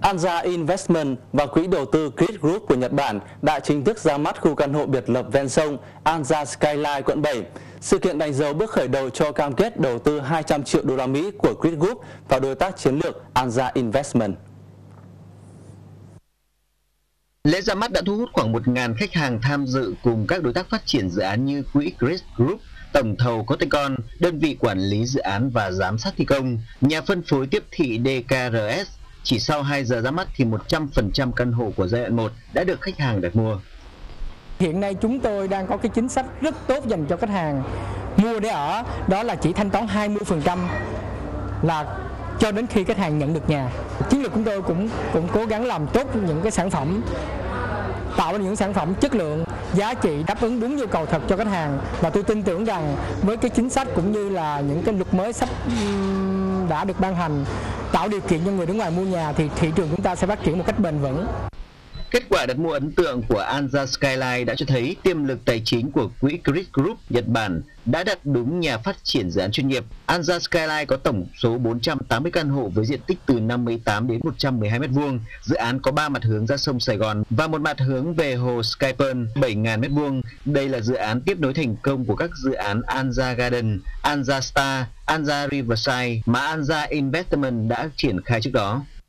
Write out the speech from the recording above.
Anza Investment và quỹ đầu tư Grid Group của Nhật Bản đã chính thức ra mắt khu căn hộ biệt lập ven sông Anza Skyline quận 7. Sự kiện đánh dấu bước khởi đầu cho cam kết đầu tư 200 triệu đô la Mỹ của Grid Group vào đối tác chiến lược Anza Investment. Lễ ra mắt đã thu hút khoảng 1.000 khách hàng tham dự cùng các đối tác phát triển dự án như quỹ Grid Group, tổng thầu Cotecon, đơn vị quản lý dự án và giám sát thi công, nhà phân phối tiếp thị DKRS. Chỉ sau 2 giờ ra mắt thì 100% căn hộ của giai đoạn 1 đã được khách hàng đặt mua. Hiện nay chúng tôi đang có cái chính sách rất tốt dành cho khách hàng mua để ở, đó là chỉ thanh toán 20% là cho đến khi khách hàng nhận được nhà. Chiến lược chúng tôi cũng cố gắng làm tốt những cái sản phẩm, tạo ra những sản phẩm chất lượng, giá trị đáp ứng đúng nhu cầu thật cho khách hàng, và tôi tin tưởng rằng với cái chính sách cũng như là những cái luật mới sắp đã được ban hành tạo điều kiện cho người nước ngoài mua nhà thì thị trường chúng ta sẽ phát triển một cách bền vững. Kết quả đặt mua ấn tượng của Anza Skyline đã cho thấy tiềm lực tài chính của quỹ Grid Group Nhật Bản đã đặt đúng nhà phát triển dự án chuyên nghiệp. Anza Skyline có tổng số 480 căn hộ với diện tích từ 58 đến 112 m². Dự án có 3 mặt hướng ra sông Sài Gòn và một mặt hướng về hồ Skypern 7.000 m². Đây là dự án tiếp nối thành công của các dự án Anza Garden, Anza Star, Anza Riverside mà Anza Investment đã triển khai trước đó.